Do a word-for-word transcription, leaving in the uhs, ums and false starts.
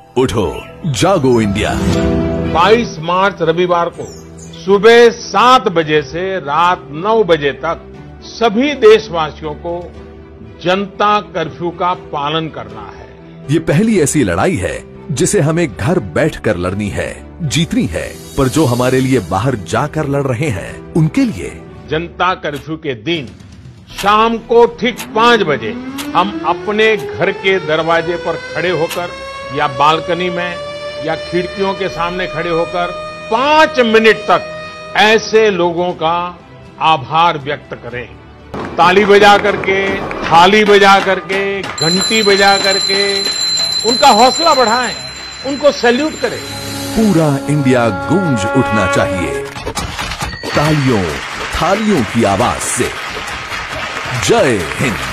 उठो, जागो इंडिया। बाईस मार्च रविवार को सुबह सात बजे से रात नौ बजे तक सभी देशवासियों को जनता कर्फ्यू का पालन करना है। ये पहली ऐसी लड़ाई है जिसे हमें घर बैठकर लड़नी है, जीतनी है। पर जो हमारे लिए बाहर जाकर लड़ रहे हैं, उनके लिए जनता कर्फ्यू के दिन शाम को ठीक पांच बजे हम अपने घर के दरवाजे पर खड़े होकर या बालकनी में या खिड़कियों के सामने खड़े होकर पांच मिनट तक ऐसे लोगों का आभार व्यक्त करें। ताली बजा करके, थाली बजा करके, घंटी बजा करके उनका हौसला बढ़ाएं, उनको सैल्यूट करें। पूरा इंडिया गूंज उठना चाहिए तालियों, थालियों की आवाज से। जय हिंद।